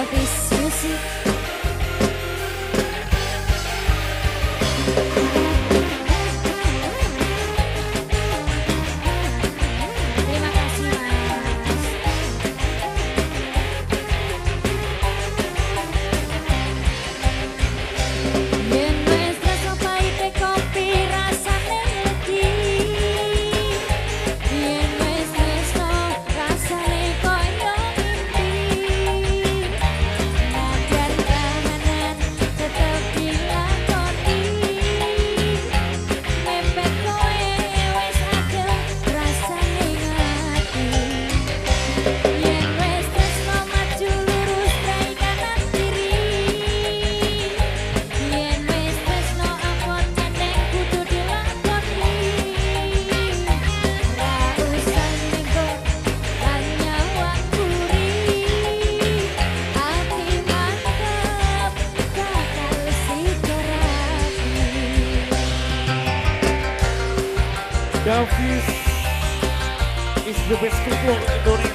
Davis Music. Terima kasih Mas. Yen wis rasa pahite kopi rasane legi. Yen wis tresno rasane koyo mimpi. Nadyan kahanan tetep dilakoni. Mepet kowe wis adem rasane ngati. Yen wis tresno maju lurus rai kanan kiri. Yen wis tresno apot meneng kudu dilakoni. Ra usah nego lan nyawang kuri. Ati mantep bakal sigarapi. Davis is the best couple in Indonesia.